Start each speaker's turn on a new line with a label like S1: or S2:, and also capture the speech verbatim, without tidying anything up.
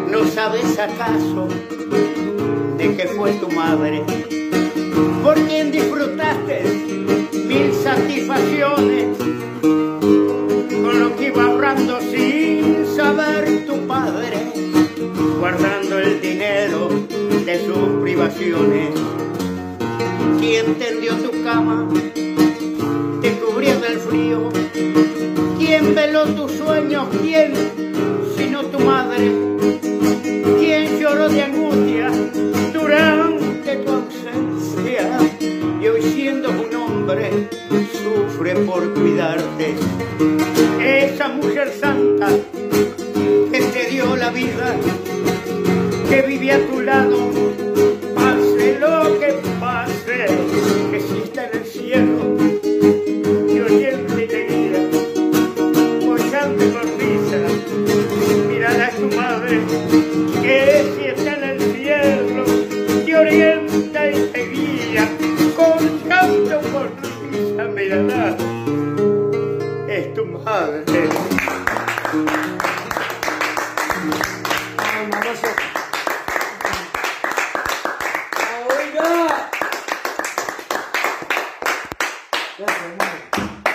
S1: ¿No sabes acaso de que fue tu madre por quien disfrutaste mil satisfacciones, con lo que iba ahorrando sin saber tu padre, guardando el dinero de sus privaciones? ¿Quién tendió tu cama, te cubrió del frío? ¿Quién veló tus sueños? ¿Quién, sino tu madre? ¿Quién lloró de angustia durante tu ausencia? Y hoy siendo un hombre sufre por cuidarte. Esa mujer santa que te dio la vida, que vive a tu lado, pase lo que pase, que existe en el cielo, te orienta y te guía, bollante cornisa. Mírala a tu madre, que si está en el cielo, te orienta y te guía, con canto cornisa. Mírala, es tu madre.
S2: Gracias, hermano.